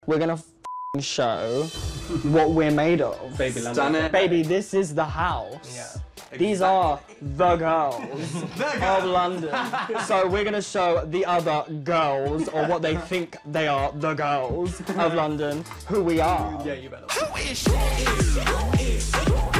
we're gonna show what we're made of. Baby London. Done it. Baby, this is the house. Yeah. These are the girls of London. So we're gonna show the other girls, or what they think they are, the girls of London, who we are. Yeah, you better. Who is